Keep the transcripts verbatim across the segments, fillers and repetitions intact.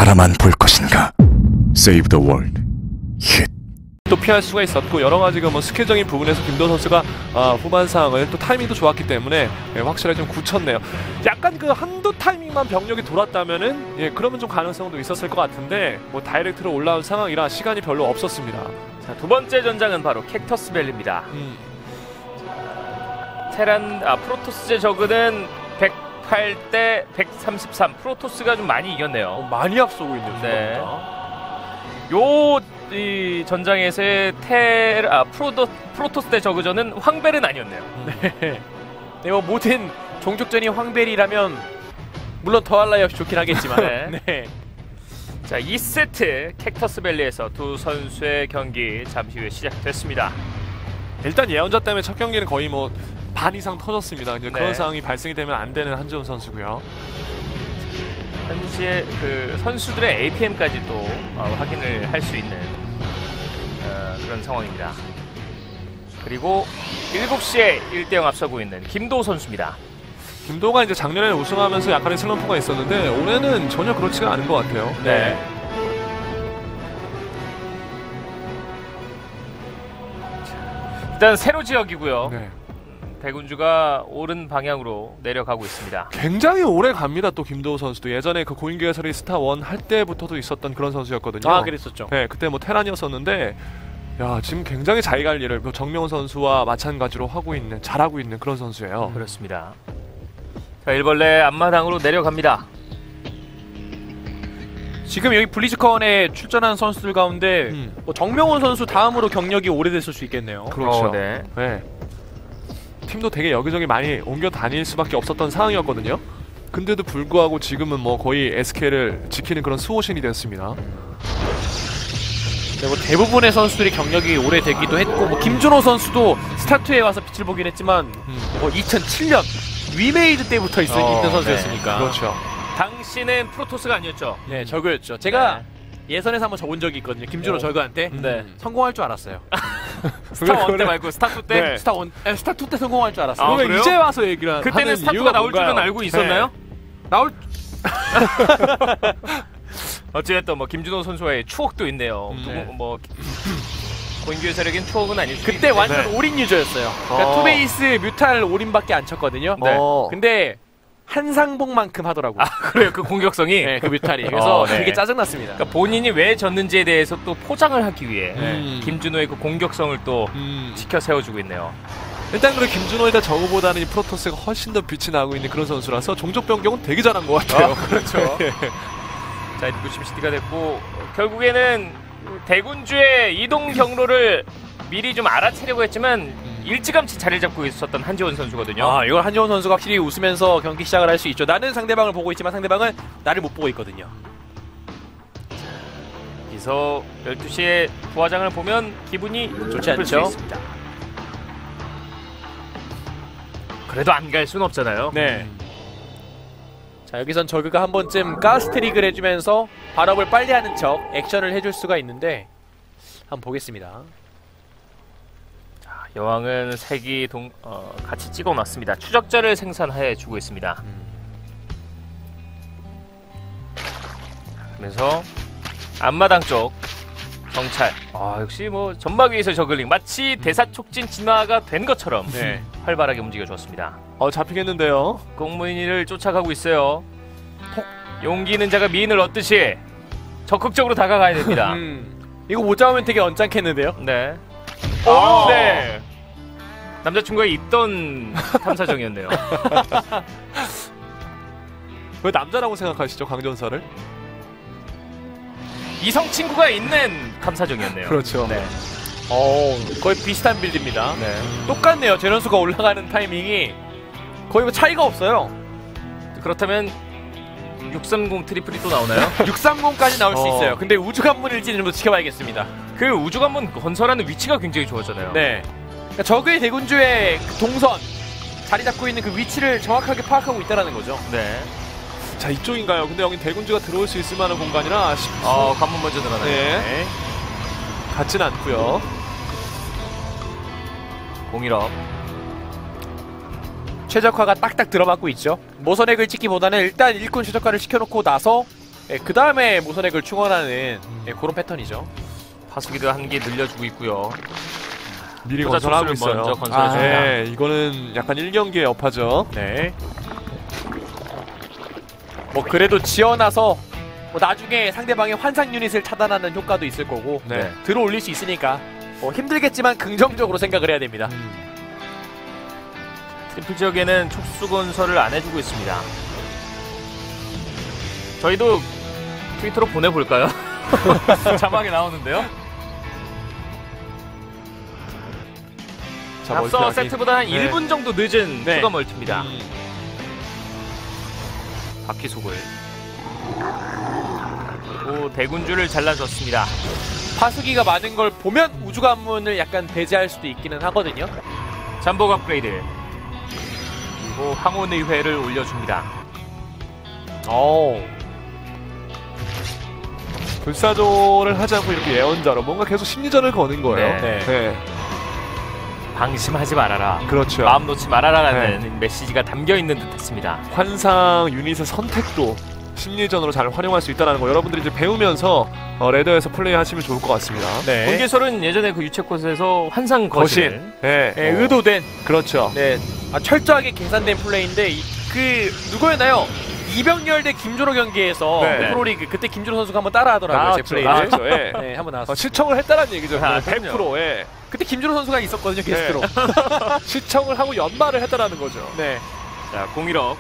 바라만 볼 것인가? Save the world. 힛. 또 피할 수가 있었고 여러 가지가 뭐 스킬적인 부분에서 김도호 선수가 아, 후반 상황을 또 타이밍도 좋았기 때문에 예, 확실하게 좀 굳혔네요. 약간 그 한두 타이밍만 병력이 돌았다면은 예, 그러면 좀 가능성도 있었을 것 같은데 뭐 다이렉트로 올라온 상황이라 시간이 별로 없었습니다. 자, 두 번째 전장은 바로 캡터스 밸리입니다. 음. 테란 아 프로토스제 저그는 백팔 대 백삼십삼. 프로토스가 좀 많이 이겼네요. 어, 많이 앞서고 있는 네. 순간입니다. 요 이 전장에서의 테 아 프로도 프로토스 대 저그전은 황벨은 아니었네요. 음. 네. 네, 뭐 모든 종족전이 황벨이라면 물론 더할 나위 없이 좋긴 하겠지만. 네. 네. 자, 이 세트 캡터스 밸리에서 두 선수의 경기 잠시 후에 시작됐습니다. 일단 예언자 때문에 첫 경기는 거의 뭐 반 이상 터졌습니다. 이제 네. 그런 상황이 발생이 되면 안 되는 한지훈 선수고요. 현재 그 선수들의 에이피엠까지도 어, 확인을 할 수 있는 어, 그런 상황입니다. 그리고 일곱 시에 일 대 영 앞서고 있는 김도호 선수입니다. 김도호가 이제 작년에 우승하면서 약간의 슬럼프가 있었는데 올해는 전혀 그렇지가 않은 것 같아요. 네. 일단 세로 지역이고요. 네. 대군주가 오른 방향으로 내려가고 있습니다. 굉장히 오래 갑니다. 또 김도호 선수도 예전에 그 고인규 해설이 스타원 할 때부터도 있었던 그런 선수였거든요. 아, 그랬었죠. 네, 그때 뭐 테란이었었는데 야 지금 굉장히 자기 갈 일을 뭐 정명훈 선수와 마찬가지로 하고 있는 잘하고 있는 그런 선수예요. 그렇습니다. 자, 일벌레 앞마당으로 내려갑니다. 지금 여기 블리즈컨에 출전한 선수들 가운데 음. 뭐 정명훈 선수 다음으로 경력이 오래됐을 수 있겠네요. 그렇죠. 어, 네. 네. 팀도 되게 여기저기 많이 옮겨 다닐 수밖에 없었던 상황이었거든요. 근데도 불구하고 지금은 뭐 거의 에스케이를 지키는 그런 수호신이 됐습니다. 네, 뭐 대부분의 선수들이 경력이 오래되기도 했고 뭐 김준호 선수도 스타트에 와서 빛을 보긴 했지만 음. 뭐 이천칠 년 위메이드 때부터 있, 어, 있는 선수였으니까. 그렇죠. 당신은 프로토스가 아니었죠? 네, 저그였죠. 제가 네. 예선에서 한번 적은 적이 있거든요. 김준호 오. 저그한테. 네. 성공할 줄 알았어요. 스타원 때 말고 스타투 때? 네. 스타 원, 에, 스타 투 때 성공할 줄 알았어요. 아, 그러면 그래요? 이제 와서 얘기를 하는 그때는 스타투가 이유가 나올 줄은 뭔가요? 알고 있었나요? 네. 나올 어찌됐든 뭐 김준호 선수와의 추억도 있네요. 음, 두, 네. 뭐 고인규 해설에겐 추억은 아닐 수 그때 있는데. 완전 네. 올인 유저였어요. 그러니까 어. 투베이스 뮤탈 올인밖에 안 쳤거든요. 네. 어. 근데 한상봉만큼 하더라고요. 아, 그래요? 그 공격성이? 네, 그 뮤탈이. 그래서 어, 네. 되게 짜증났습니다. 그러니까 본인이 왜 졌는지에 대해서 또 포장을 하기 위해 음. 김준호의 그 공격성을 또 음. 지켜 세워주고 있네요. 일단 그래 김준호에다 저거보다는 이 프로토스가 훨씬 더 빛이 나고 있는 그런 선수라서 종족 변경은 되게 잘한 것 같아요. 그렇죠. 자, 이제 구십 시티가 됐고 결국에는 대군주의 이동 경로를 미리 좀 알아채려고 했지만 일찌감치 자리를 잡고 있었던 한지원 선수거든요. 아, 이걸 한지원 선수가 확실히 웃으면서 경기 시작을 할 수 있죠. 나는 상대방을 보고 있지만 상대방은 나를 못 보고 있거든요. 여기서 열두 시에 부화장을 보면 기분이 좋지 나쁠 수 않죠? 있습니다. 그래도 안 갈 순 없잖아요. 네. 자, 여기선 저그가 한 번쯤 가스트릭을 해주면서 발업을 빨리 하는 척 액션을 해줄 수가 있는데 한번 보겠습니다. 자, 여왕은 색이 동, 어, 같이 찍어놨습니다. 추적자를 생산해 주고 있습니다. 그러면서 앞마당 쪽 정찰. 아, 역시 뭐 전막 위에서 저글링 마치 대사촉진 진화가 된 것처럼 네. 활발하게 움직여줬습니다. 어 잡히겠는데요. 공무인을 쫓아가고 있어요. 톡 용기 있는 자가 미인을 얻듯이 적극적으로 다가가야 됩니다. 음, 이거 못 잡으면 되게 언짢겠는데요? 네. 오! 네. 남자친구가 있던 탐사정이었네요. 왜 남자라고 생각하시죠 강전사를? 이성 친구가 있는 탐사정이었네요. 그렇죠. 네. 어, 거의 비슷한 빌드입니다. 네. 똑같네요. 제런수가 올라가는 타이밍이 거의 뭐 차이가 없어요. 그렇다면 육삼공 트리플이 또 나오나요? 육삼공까지 나올 수 어. 있어요. 근데 우주관문일지는 좀 더 지켜봐야겠습니다. 그 우주관문 건설하는 위치가 굉장히 좋았잖아요. 네. 그러니까 적의 대군주의 그 동선 자리 잡고 있는 그 위치를 정확하게 파악하고 있다는 거죠. 네. 자 이쪽인가요? 근데 여긴 대군주가 들어올 수 있을 만한 공간이라 싶... 어, 관문 먼저 늘어나요. 네. 같진 않고요. 공일업. 최적화가 딱딱 들어맞고 있죠. 모선액을 찍기보다는 일단 일꾼 최적화를 시켜놓고 나서 예, 그 다음에 모선액을 충원하는 예, 그런 패턴이죠. 파수기도 한 개 늘려주고 있고요. 미리 포자 건설하고 촉수를 있어요. 먼저 건설해줍니다. 네, 이거는 약간 일 경기의 여파죠. 네. 뭐 그래도 지어놔서 뭐 나중에 상대방의 환상 유닛을 차단하는 효과도 있을 거고 네. 들어 올릴 수 있으니까 뭐 힘들겠지만 긍정적으로 생각을 해야 됩니다. 음. 트리플 지역에는 촉수 건설을 안 해주고 있습니다. 저희도 트위터로 보내볼까요? 자막에 나오는데요. 자, 앞서 멀티하기. 세트보다 한 네. 일 분 정도 늦은 네. 추가 멀티입니다. 음. 바퀴속을 오 대군주를 잘라줬습니다. 파수기가 많은 걸 보면 우주 관문을 약간 배제할 수도 있기는 하거든요. 잠복 업그레이드 그리고 황혼의회를 올려줍니다. 오. 불사조를 하지 않고 이렇게 예언자로 뭔가 계속 심리전을 거는 거예요. 네. 네. 방심하지 말아라. 그렇죠. 마음 놓지 말아라라는 메시지가 담겨있는 듯했습니다. 환상 유닛의 선택도 심리전으로 잘 활용할 수 있다는 거 여러분들이 이제 배우면서 어, 레더에서 플레이하시면 좋을 것 같습니다. 네. 본계설은 예전에 그 유채꽃에서 환상 거실, 거실. 네. 네, 어, 의도된 그렇죠. 네, 아, 철저하게 계산된 플레이인데 이, 그 누구였나요? 이병렬 대 김준호 경기에서 네. 프로리그 그때 김준호 선수가 한번 따라하더라고요. 제 나왔죠. 플레이를. 나왔죠. 예. 네, 한번 나왔어요. 어, 시청을 했다는 얘기죠. 아, 백 퍼센트. 예. 그때 김준호 선수가 있었거든요, 게스트로. 시청을 하고 연말을 했다라는 거죠. 네. 자 공일업.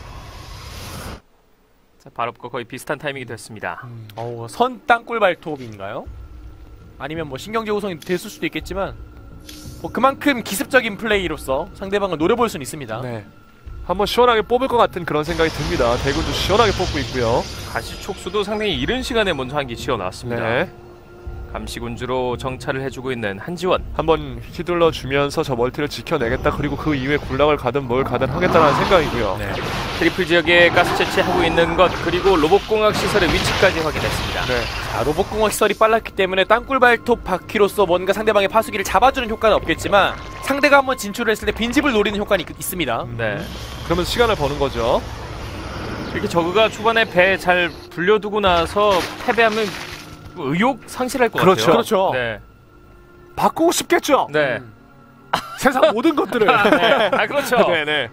자 발업과 거의 비슷한 타이밍이 됐습니다. 어우, 선 땅굴 발톱인가요? 아니면 뭐 신경제 구성이 됐을 수도 있겠지만 뭐 그만큼 기습적인 플레이로서 상대방을 노려볼 수는 있습니다. 네. 한번 시원하게 뽑을 것 같은 그런 생각이 듭니다. 대군도 시원하게 뽑고 있고요. 가시촉수도 상당히 이른 시간에 먼저 한 개 지어놨습니다. 네. 감시군주로 정찰을 해주고 있는 한지원. 한번 휘둘러 주면서 저 멀티를 지켜내겠다. 그리고 그 이후에 굴락을 가든 뭘 가든 하겠다는 생각이고요. 네. 트리플 지역에 가스 채취하고 있는 것 그리고 로봇공학 시설의 위치까지 확인했습니다. 네. 자, 로봇공학 시설이 빨랐기 때문에 땅굴 발톱 바퀴로서 뭔가 상대방의 파수기를 잡아주는 효과는 없겠지만 상대가 한번 진출을 했을 때 빈집을 노리는 효과는 있, 있습니다. 네. 그러면 시간을 버는 거죠. 이렇게 저그가 초반에 배 잘 불려두고 나서 패배하면 의욕 상실할 것 그렇죠. 같아요. 그렇죠. 네. 바꾸고 싶겠죠. 네. 세상 모든 것들을. 아, 네. 아 그렇죠. 네네.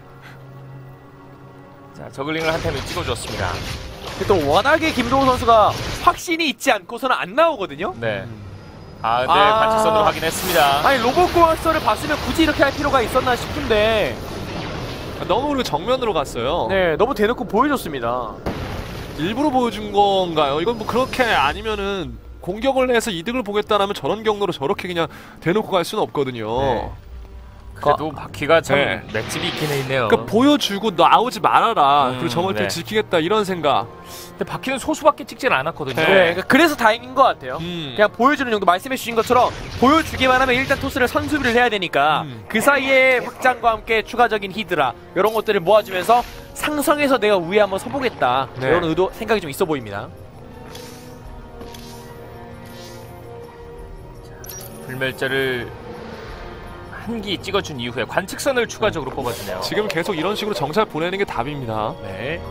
자 저글링을 한 템을 찍어줬습니다. 또 워낙에 김동호 선수가 확신이 있지 않고서는 안 나오거든요. 네. 아 근데 아. 관측선으로 확인했습니다. 아니 로봇공학 시설을 봤으면 굳이 이렇게 할 필요가 있었나 싶은데 너무 우리가 정면으로 갔어요. 네, 너무 대놓고 보여줬습니다. 일부러 보여준 건가요? 이건 뭐 그렇게 아니면은 공격을 해서 이득을 보겠다라면 저런 경로로 저렇게 그냥 대놓고 갈 수는 없거든요. 네. 그래도 바퀴가 참 네. 맷집이 있긴 있네요. 그러니까 보여주고 나오지 말아라. 음, 그리고 저 멀티를 네. 지키겠다 이런 생각. 근데 바퀴는 소수밖에 찍질 않았거든요. 네. 네, 그러니까 그래서 다행인 것 같아요. 음. 그냥 보여주는 정도 말씀해주신 것처럼 보여주기만 하면 일단 토스를 선수비를 해야 되니까 음. 그 사이에 확장과 함께 추가적인 히드라 이런 것들을 모아주면서 상성에서 내가 우위에 한번 서보겠다 네. 이런 의도 생각이 좀 있어 보입니다. 불멸자를 한 기 찍어준 이후에 관측선을 추가적으로 뽑아주네요. 지금 계속 이런 식으로 정찰 보내는 게 답입니다. 네.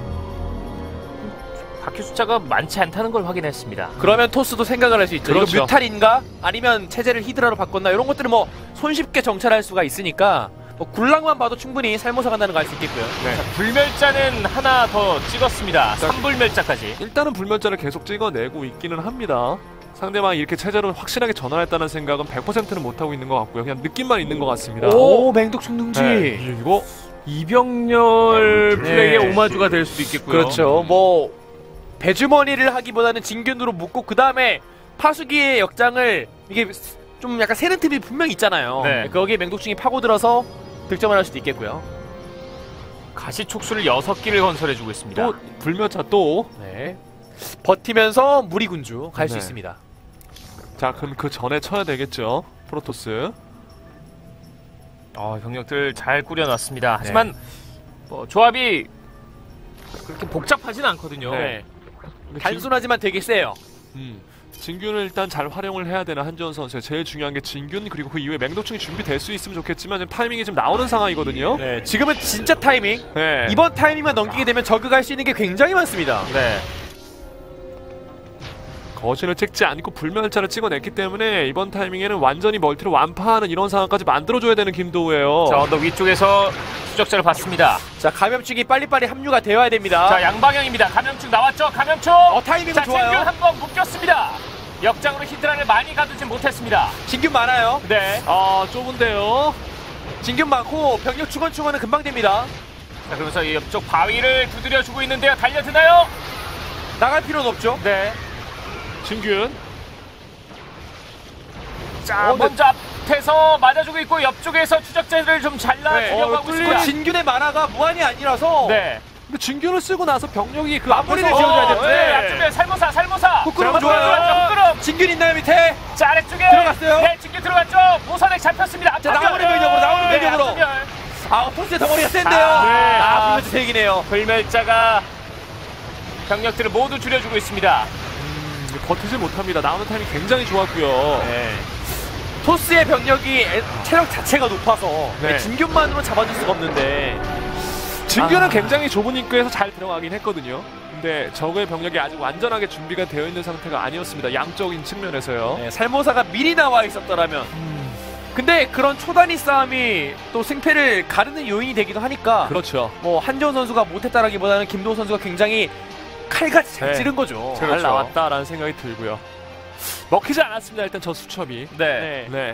바퀴 숫자가 많지 않다는 걸 확인했습니다. 그러면 토스도 생각을 할 수 있죠. 그렇죠. 이거 뮤탈인가? 아니면 체제를 히드라로 바꿨나? 이런 것들을 뭐 손쉽게 정찰할 수가 있으니까 뭐 굴락만 봐도 충분히 살모사 간다는 걸 알 수 있겠고요. 네. 자, 불멸자는 하나 더 찍었습니다. 자, 삼불멸자까지. 일단은 불멸자를 계속 찍어내고 있기는 합니다. 상대방이 이렇게 체제로 확실하게 전환했다는 생각은 백 퍼센트는 못하고 있는 것 같고요. 그냥 느낌만 있는 것 같습니다. 오, 맹독충둥지. 네. 이거 이병렬 네. 플레이의 오마주가 될 수도 있겠고요. 그렇죠. 뭐 배주머니를 하기보다는 진균으로 묶고 그 다음에 파수기의 역장을 이게 좀 약간 새는 틈이 분명히 있잖아요. 네. 거기에 맹독충이 파고들어서 득점을 할 수도 있겠고요. 가시촉수를 여섯 기를 건설해주고 있습니다. 또 불멸자 또. 네. 버티면서 무리군주 갈 수 네. 있습니다. 자 그럼 그 전에 쳐야 되겠죠. 프로토스. 어, 병력들 잘 꾸려놨습니다. 하지만 뭐, 조합이 그렇게 복잡하진 않거든요. 네. 단순하지만 되게 세요. 음. 진균을 일단 잘 활용을 해야 되는 한지원 선수의 제일 중요한 게 진균 그리고 그 이후에 맹독충이 준비될 수 있으면 좋겠지만 지금 타이밍이 지금 나오는 상황이거든요. 네. 지금은 진짜 타이밍. 네. 이번 타이밍만 넘기게 되면 저그 갈 수 있는 게 굉장히 많습니다. 네. 거신을 찍지 않고 불멸자를 찍어냈기 때문에 이번 타이밍에는 완전히 멀티를 완파하는 이런 상황까지 만들어줘야 되는 김도우예요. 자, 언덕 위쪽에서 추적자를 봤습니다. 자, 감염증이 빨리빨리 합류가 되어야 됩니다. 자, 양방향입니다. 감염충 나왔죠? 감염충! 어, 타이밍은 자, 좋아요. 진균 한번 묶였습니다. 역장으로 히드라를 많이 가두진 못했습니다. 진균 많아요. 네. 아, 좁은데요. 진균 많고 병력 충원 충원은 금방 됩니다. 자, 그러면서 이 옆쪽 바위를 두드려주고 있는데요. 달려드나요? 나갈 필요는 없죠. 네. 진균. 자, 어, 네. 먼저 앞에서 맞아주고 있고 옆쪽에서 추적자들을 좀 잘라 네. 주려고 어, 하고 뚫리는 있습니다. 진균의 만화가 무한이 아니라서 네. 근데 진균을 쓰고 나서 병력이 그 마무리를 앞에서- 지어줘야 어, 되는데. 네, 앞쪽에 살모사, 살모사. 부끄러움 자, 좋아요. 부끄러움, 부끄러움. 진균 있나요 밑에? 자, 아래쪽에 들어갔어요. 네, 진균 들어갔죠. 모선액 잡혔습니다. 자, 나오는 병력으로, 나오는 네, 병력으로. 앞선멸. 아, 토스의 덩어리가 센데요. 아, 네. 아, 아. 불멸자 세기네요. 불멸자가 병력들을 모두 줄여주고 있습니다. 음, 버티질 못합니다. 나오는 타이밍 굉장히 좋았고요. 네. 토스의 병력이 애- 체력 자체가 높아서 네. 진균만으로 잡아줄 수가 없는데. 진균은 아. 굉장히 좁은 입구에서 잘 들어가긴 했거든요. 근데 적의 병력이 아직 완전하게 준비가 되어 있는 상태가 아니었습니다. 양적인 측면에서요. 네, 살모사가 미리 나와 있었더라면. 근데 그런 초단위 싸움이 또 승패를 가르는 요인이 되기도 하니까 그렇죠. 뭐 한지원 선수가 못했다라기보다는 김도우 선수가 굉장히 칼같이 잘 네. 찌른 거죠. 잘 그렇죠. 나왔다라는 생각이 들고요. 먹히지 않았습니다. 일단 저 수첩이. 네. 네.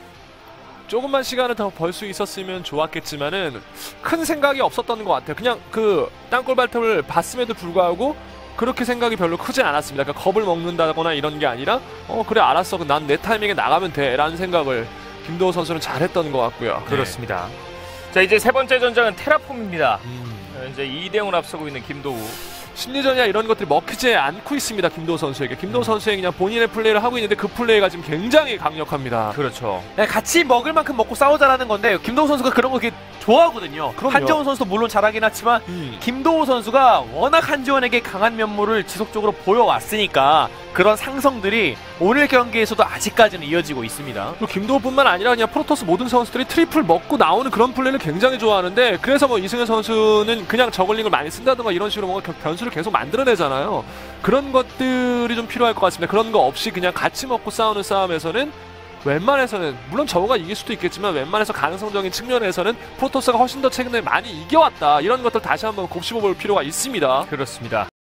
조금만 시간을 더 벌 수 있었으면 좋았겠지만은 큰 생각이 없었던 것 같아요. 그냥 그 땅굴 발톱을 봤음에도 불구하고 그렇게 생각이 별로 크진 않았습니다. 그러니까 겁을 먹는다거나 이런 게 아니라 어 그래 알았어. 난 내 타이밍에 나가면 돼 라는 생각을 김도우 선수는 잘했던 것 같고요. 그렇습니다. 자, 이제 세 번째 전장은 테라폼입니다. 음. 현재 이 대 영으로 앞서고 있는 김도우. 심리전이나 이런 것들이 먹히지 않고 있습니다. 김도우 선수에게. 김도우 선수의 그냥 본인의 플레이를 하고 있는데 그 플레이가 지금 굉장히 강력합니다. 그렇죠. 네, 같이 먹을 만큼 먹고 싸우자라는 건데 김도우 선수가 그런 거 되게 좋아하거든요. 그럼요. 한지원 선수도 물론 잘하긴 하지만 음. 김도우 선수가 워낙 한지원에게 강한 면모를 지속적으로 보여왔으니까 그런 상성들이 오늘 경기에서도 아직까지는 이어지고 있습니다. 그리고 김도우뿐만 아니라 그냥 프로토스 모든 선수들이 트리플 먹고 나오는 그런 플레이를 굉장히 좋아하는데 그래서 뭐 이승현 선수는 그냥 저글링을 많이 쓴다든가 이런 식으로 뭔가 변수를 계속 만들어내잖아요. 그런 것들이 좀 필요할 것 같습니다. 그런 거 없이 그냥 같이 먹고 싸우는 싸움에서는 웬만해서는 물론 저거가 이길 수도 있겠지만 웬만해서 가능성적인 측면에서는 프로토스가 훨씬 더 최근에 많이 이겨왔다. 이런 것들 다시 한번 곱씹어볼 필요가 있습니다. 그렇습니다.